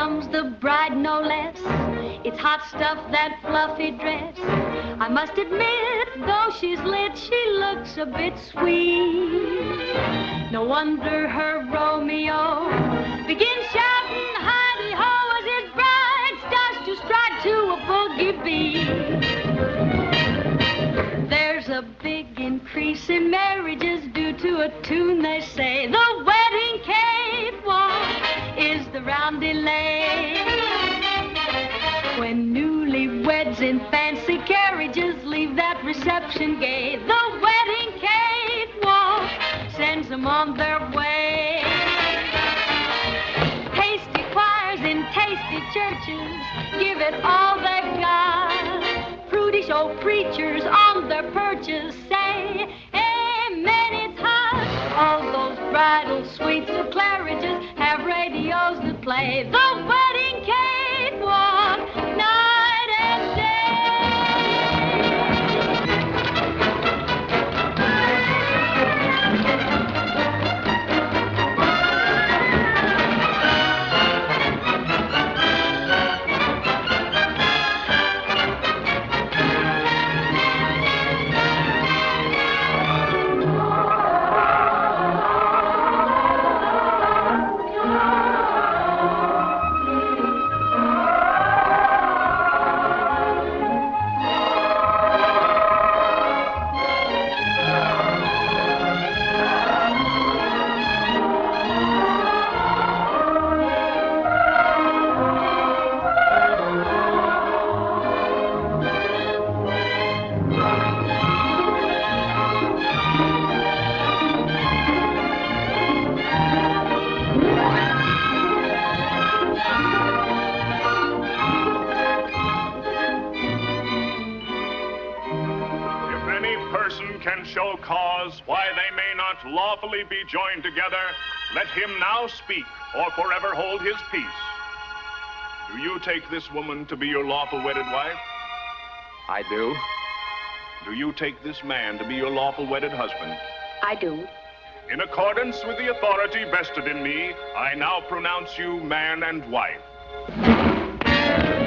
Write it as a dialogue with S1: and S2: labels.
S1: comes the bride, no less. It's hot stuff, that fluffy dress. I must admit, though she's lit, she looks a bit sweet. No wonder her Romeo begins shouting hidey-ho as his bride starts to stride to a boogie beat. There's a big increase in marriages due to a tune they say. The wedding cakewalk is the roundy lane. When newlyweds in fancy carriages leave that reception gay, the wedding cakewalk sends them on their way. Tasty choirs in tasty churches give it all they've got. Prudish old preachers on their perches say, amen, it's hot. All those bridal suites of Claridge's have radios that play the wedding cakewalk night and day.
S2: Show cause why they may not lawfully be joined together, let him now speak or forever hold his peace. Do you take this woman to be your lawful wedded wife?
S3: I do.
S2: Do you take this man to be your lawful wedded husband?
S4: I do.
S2: In accordance with the authority vested in me, I now pronounce you man and wife.